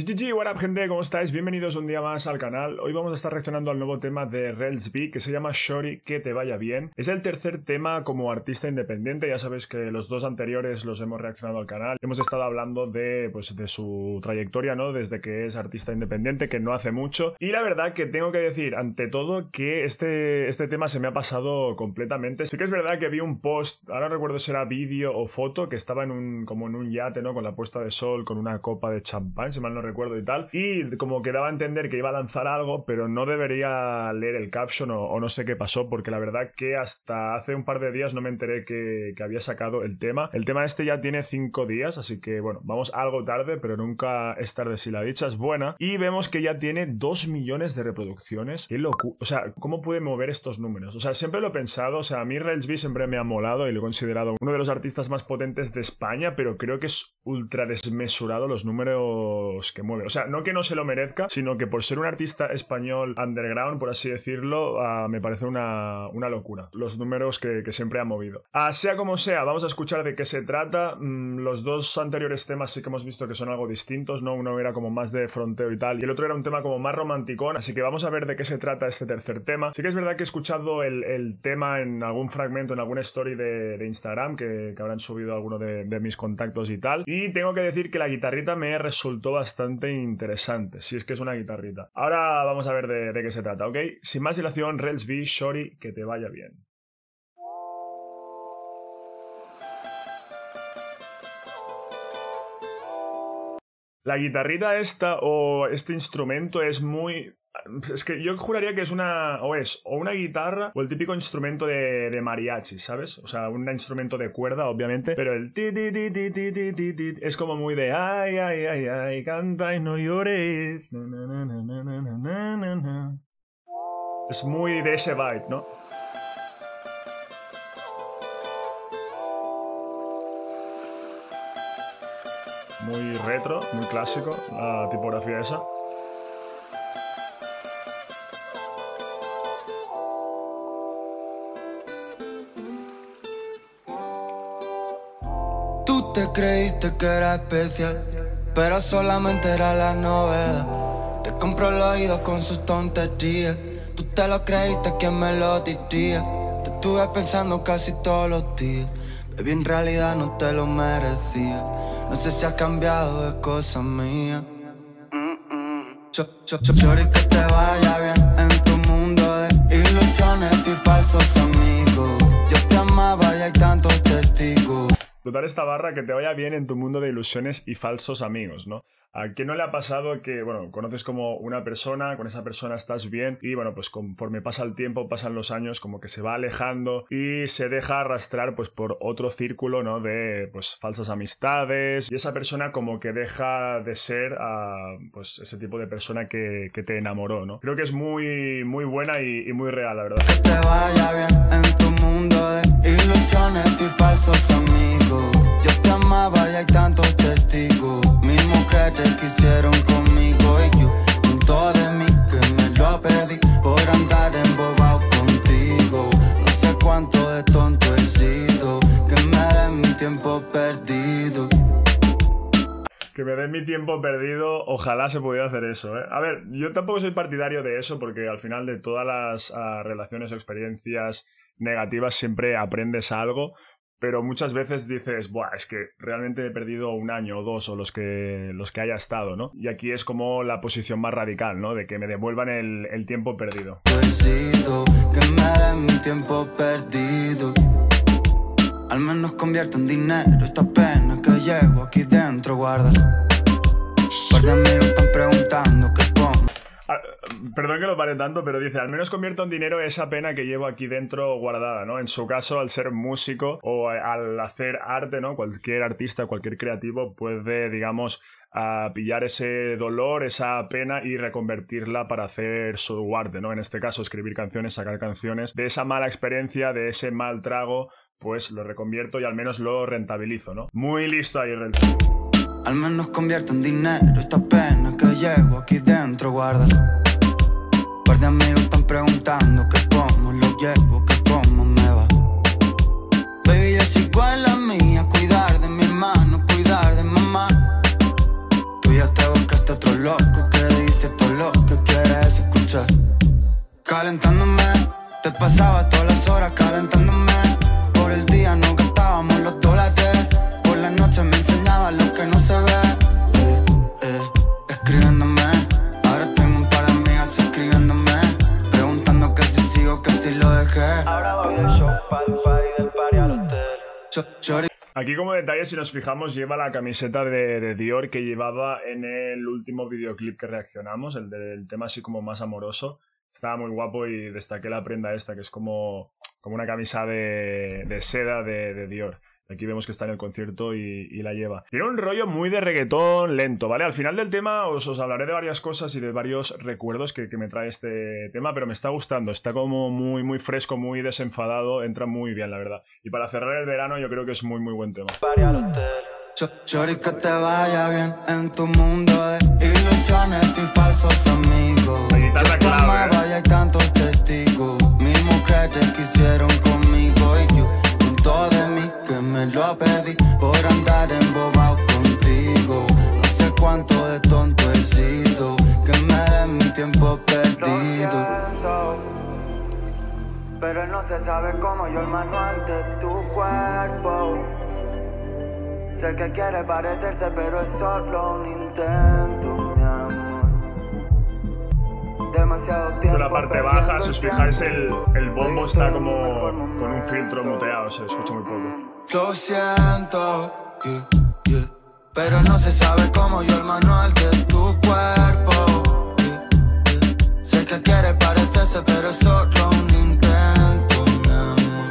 GG, what up gente, ¿cómo estáis? Bienvenidos un día más al canal. Hoy vamos a estar reaccionando al nuevo tema de Rels B que se llama Shorty, que te vaya bien. Es el tercer tema como artista independiente, ya sabéis que los dos anteriores los hemos reaccionado al canal. Hemos estado hablando de su trayectoria, ¿no? Desde que es artista independiente, que no hace mucho. Y la verdad que tengo que decir, ante todo, que este tema se me ha pasado completamente. Sí que es verdad que vi un post, ahora no recuerdo si era vídeo o foto, que estaba como en un yate, ¿no? Con la puesta de sol, con una copa de champán, si mal no recuerdo y tal, y como que daba a entender que iba a lanzar algo, pero no debería leer el caption o no sé qué pasó, porque la verdad que hasta hace un par de días no me enteré que había sacado el tema. El tema este ya tiene 5 días, así que bueno, vamos algo tarde, pero nunca es tarde si la dicha es buena, y vemos que ya tiene 2 millones de reproducciones. Qué locura, o sea, ¿cómo puede mover estos números? O sea, siempre lo he pensado, o sea, a mí Rels B siempre me ha molado y lo he considerado uno de los artistas más potentes de España, pero creo que es ultra desmesurado los números que mueve. O sea, no que no se lo merezca, sino que por ser un artista español underground, por así decirlo, me parece una locura los números que siempre ha movido. Sea como sea, vamos a escuchar de qué se trata. Los dos anteriores temas sí que hemos visto que son algo distintos, ¿no? Uno era como más de fronteo y tal, y el otro era un tema como más romanticón, así que vamos a ver de qué se trata este tercer tema. Sí que es verdad que he escuchado el tema en algún fragmento, en alguna story de Instagram, que habrán subido alguno de mis contactos y tal, y tengo que decir que la guitarrita me resultó bastante interesante, si es que es una guitarrita. Ahora vamos a ver de qué se trata, ¿ok? Sin más dilación, Rels B, Shorty, que te vaya bien. La guitarrita esta o este instrumento es muy... Es que yo juraría que es una guitarra o el típico instrumento de mariachi, ¿sabes? O sea, un instrumento de cuerda, obviamente, pero el ti ti ti ti ti ti ti ti es como muy de ay, ay, ay, ay, canta y no llores. Na, na, na, na, na, na, na, na. Es muy de ese vibe, ¿no? Muy retro, muy clásico, la tipografía esa. Tú te creíste que era especial, pero solamente era la novedad. Te compró el oído con sus tonterías. Tú te lo creíste, ¿quién me lo diría? Te estuve pensando casi todos los días. Baby, en realidad no te lo merecía. No sé si has cambiado, es cosa mía. Shorty, que te vaya bien en tu mundo de ilusiones y falsos amigos. Yo te amaba y hay tantos testigos. Brutal esta barra, que te vaya bien en tu mundo de ilusiones y falsos amigos, ¿no? ¿A quién no le ha pasado que, bueno, conoces como una persona, con esa persona estás bien y, bueno, pues conforme pasa el tiempo, pasan los años, como que se va alejando y se deja arrastrar, pues, por otro círculo, ¿no? De, pues, falsas amistades, y esa persona como que deja de ser, pues, ese tipo de persona que te enamoró, ¿no? Creo que es muy, muy buena y muy real, la verdad. Que te vaya bien en tu mundo de ilusiones y falsos amigos. Yo te amaba y hay tantos testigos. Mil mujeres quisieron conmigo y yo junto de mí que me lo perdí por andar embobado contigo. No sé cuánto de tonto he sido, que me den mi tiempo perdido. Que me den mi tiempo perdido, ojalá se pudiera hacer eso, ¿eh? A ver, yo tampoco soy partidario de eso, porque al final de todas las relaciones o experiencias negativas siempre aprendes algo, pero muchas veces dices, buah, es que realmente he perdido 1 año o 2 o los que haya estado, ¿no? Y aquí es como la posición más radical, ¿no? De que me devuelvan el tiempo perdido. Que me den mi tiempo perdido. Al menos convierto en dinero esta pena que llevo aquí dentro, guarda. Par de amigos están preguntando qué como. Perdón que lo pare tanto, pero dice, al menos convierto en dinero esa pena que llevo aquí dentro guardada, ¿no? En su caso, al ser músico o al hacer arte, ¿no? Cualquier artista, cualquier creativo puede, digamos, pillar ese dolor, esa pena y reconvertirla para hacer su arte, ¿no? En este caso, escribir canciones, sacar canciones. De esa mala experiencia, de ese mal trago, pues lo reconvierto y al menos lo rentabilizo, ¿no? Muy listo ahí, Rels. Al menos convierto en dinero esta pena que llevo aquí dentro, guarda. Par de amigos están preguntando que cómo lo llevo, que cómo me va. Baby, yo sigo en la mía, cuidar de mi hermano, cuidar de mamá. Tú ya te buscaste otro pasaba todas las horas calentándome. Por el día no gastábamos los dólares. Por la noche me enseñaba lo que no se ve. Escribiéndome. Ahora tengo un par de amigas escribiéndome, preguntando que si sigo, que si lo dejé. Ahora voy del show pa'l party, del party al hotel. Aquí como detalle, si nos fijamos, lleva la camiseta de Dior que llevaba en el último videoclip que reaccionamos, el del tema así como más amoroso. Estaba muy guapo y destaqué la prenda esta, que es como una camisa de seda de Dior. Aquí vemos que está en el concierto y la lleva. Tiene un rollo muy de reggaetón lento, ¿vale? Al final del tema os hablaré de varias cosas y de varios recuerdos que me trae este tema, pero me está gustando. Está como muy fresco, muy desenfadado. Entra muy bien, la verdad. Y para cerrar el verano yo creo que es muy buen tema. Shorty, que te vaya bien en tu mundo de ilusiones y falsos amigos. La guitarra clave, y hay tantos testigos. Mil mujeres quisieron conmigo y yo con todo de mí que me lo perdí por andar embobado contigo. No sé cuánto de tonto he sido, que me den mi tiempo perdido. Pero no se sabe cómo yo el manual de tu cuerpo. Sé que quiere parecerse, pero es solo un intento, mi amor. Demasiado tiempo. En la parte baja, si os fijáis, el bombo está como con un filtro muteado, se escucha muy poco. Lo siento, pero no se sabe cómo yo el manual de tu cuerpo. Sé que quiere parecerse, pero es solo un intento, mi amor.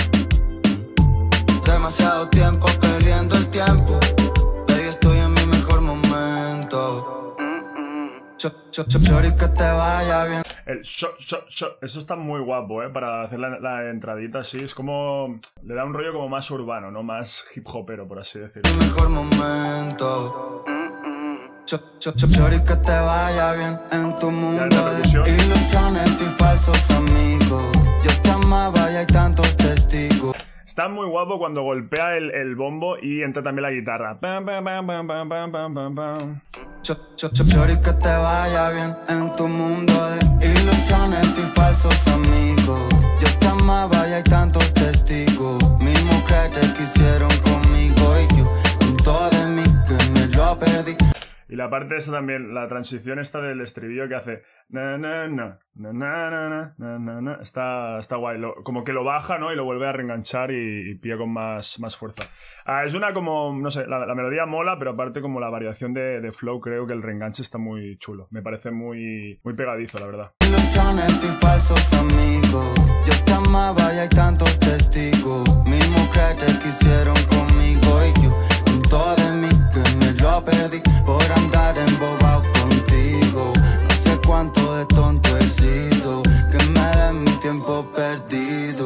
Demasiado tiempo perdiendo el tiempo. Baby, estoy en mi mejor momento. Shorty, que te vaya bien. El shot. Eso está muy guapo, para hacer la entradita así. Es como... le da un rollo como más urbano, ¿no? Más hip hopero, por así decirlo. Mi mejor momento. Shorty, que te vaya bien en tu mundo de ilusiones y falsos amigos. Yo te amaba y hay tantos testigos. Está muy guapo cuando golpea el bombo y entra también la guitarra. Pam, pam, pam, pam, pam, pam, pam, pam, pam. Shorty, que te vaya bien en tu mundo de ilusiones y falsos amigos. Yo te amaba y hay tantos testigos. Mil mujeres quisieron conmigo y yo con todo de mí que me lo perdí. Y la parte esta también, la transición esta del estribillo que hace na na na na na na na na na, está guay, como que lo baja, ¿no? Y lo vuelve a reenganchar y pilla con más fuerza. Es una como, no sé, la melodía mola, pero aparte como la variación de flow, creo que el reenganche está muy chulo. Me parece muy pegadizo, la verdad. Ilusiones y falsos amigos. Yo te amaba y hay tantos testigos. Mil mujeres quisieron conmigo y yo con todo de mí que me lo perdí por andar embobado contigo. No sé cuánto de tonto he sido, que me den mi tiempo perdido.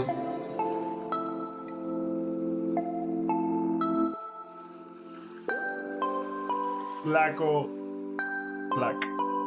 Black.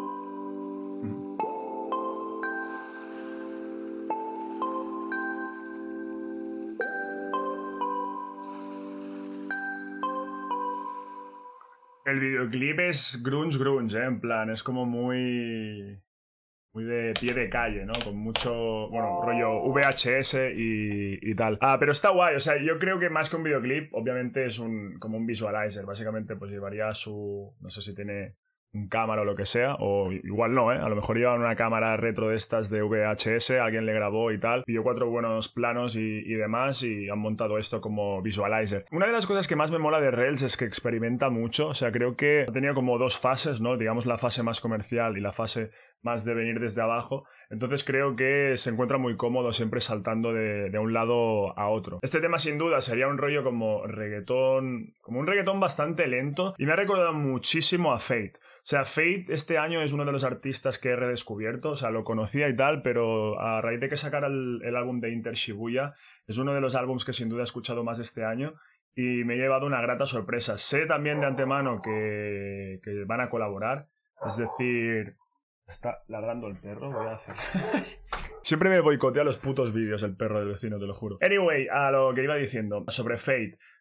El videoclip es grunge, en plan, es como muy de pie de calle, ¿no? Con mucho, bueno, rollo VHS y tal. Pero está guay, o sea, yo creo que más que un videoclip, obviamente es como un visualizer. Básicamente, pues llevaría no sé si tiene un cámara o lo que sea, o igual no, a lo mejor llevan una cámara retro de estas de VHS, alguien le grabó y tal, pidió 4 buenos planos y demás, y han montado esto como visualizer. Una de las cosas que más me mola de Rels es que experimenta mucho, o sea, creo que ha tenido como 2 fases, ¿no? Digamos la fase más comercial y la fase más de venir desde abajo, entonces creo que se encuentra muy cómodo siempre saltando de un lado a otro. Este tema sin duda sería un rollo como reggaetón, como un reggaetón bastante lento, y me ha recordado muchísimo a Fate. O sea, Fate este año es uno de los artistas que he redescubierto, o sea, lo conocía y tal, pero a raíz de que sacara el álbum de Inter Shibuya, es uno de los álbumes que sin duda he escuchado más este año y me he llevado una grata sorpresa. Sé también de antemano que van a colaborar, es decir... Está ladrando el perro, voy a hacer... Siempre me boicotea los putos vídeos el perro del vecino, te lo juro. Anyway, a lo que iba diciendo sobre Fate.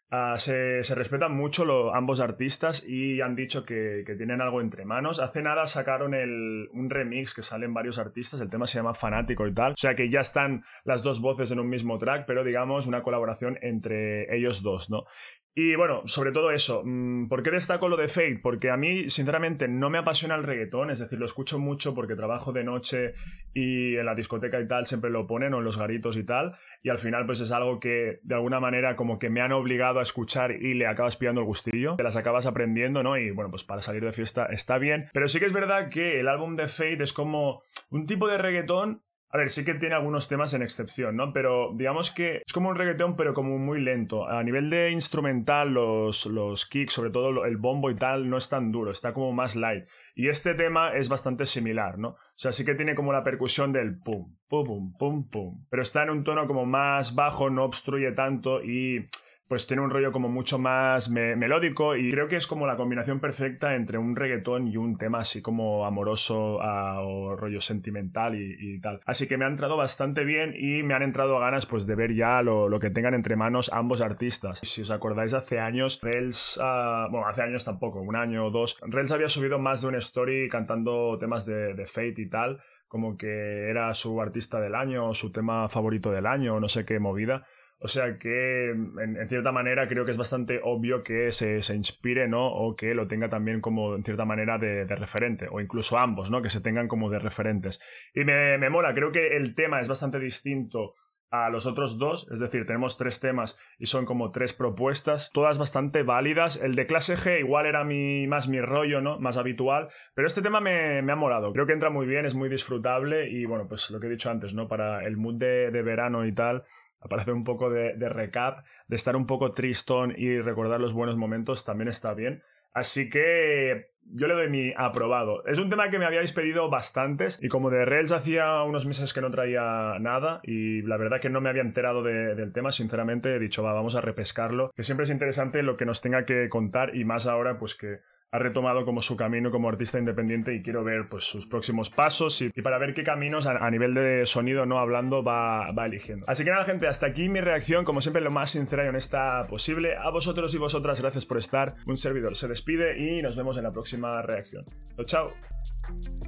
Se respetan mucho ambos artistas y han dicho que tienen algo entre manos. Hace nada sacaron un remix que salen varios artistas, el tema se llama Fanático y tal, o sea que ya están las dos voces en un mismo track, pero digamos una colaboración entre ellos dos, ¿no? Y bueno, sobre todo eso, ¿por qué destaco lo de Fate? Porque a mí, sinceramente, no me apasiona el reggaetón, es decir, lo escucho mucho porque trabajo de noche y en la discoteca y tal siempre lo ponen, o en los garitos y tal, y al final pues es algo que de alguna manera como que me han obligado a escuchar y le acabas pillando el gustillo, te las acabas aprendiendo, ¿no? Y bueno, pues para salir de fiesta está bien, pero sí que es verdad que el álbum de Fate es como un tipo de reggaetón. A ver, sí que tiene algunos temas en excepción, ¿no? Pero digamos que es como un reggaetón, pero como muy lento. A nivel de instrumental, los kicks, sobre todo el bombo y tal, no es tan duro, está como más light. Y este tema es bastante similar, ¿no? O sea, sí que tiene como la percusión del pum, pum, pum, pum, pum. Pero está en un tono como más bajo, no obstruye tanto y pues tiene un rollo como mucho más melódico, y creo que es como la combinación perfecta entre un reggaetón y un tema así como amoroso o rollo sentimental y tal. Así que me ha entrado bastante bien y me han entrado ganas pues de ver ya lo que tengan entre manos ambos artistas. Si os acordáis, hace años Rels, bueno, hace años tampoco, un año o dos, Rels había subido más de una story cantando temas de Fate y tal, como que era su artista del año o su tema favorito del año o no sé qué movida. O sea que, en cierta manera, creo que es bastante obvio que se inspire, ¿no? O que lo tenga también como, en cierta manera, de referente. O incluso ambos, ¿no? Que se tengan como de referentes. Y me mola, creo que el tema es bastante distinto a los otros dos. Es decir, tenemos 3 temas y son como 3 propuestas, todas bastante válidas. El de Clase G igual era más mi rollo, ¿no? Más habitual. Pero este tema me ha molado. Creo que entra muy bien, es muy disfrutable. Y bueno, pues lo que he dicho antes, ¿no? Para el mood de verano y tal, para hacer un poco de recap, de estar un poco tristón y recordar los buenos momentos, también está bien. Así que yo le doy mi aprobado. Es un tema que me habíais pedido bastantes y como de Rels hacía unos meses que no traía nada y la verdad que no me había enterado del tema, sinceramente he dicho, vamos a repescarlo, que siempre es interesante lo que nos tenga que contar, y más ahora pues que ha retomado como su camino como artista independiente, y quiero ver pues sus próximos pasos y para ver qué caminos a nivel de sonido, no hablando, va eligiendo. Así que nada, gente, hasta aquí mi reacción, como siempre lo más sincera y honesta posible. A vosotros y vosotras, gracias por estar. Un servidor se despide y nos vemos en la próxima reacción. Chao.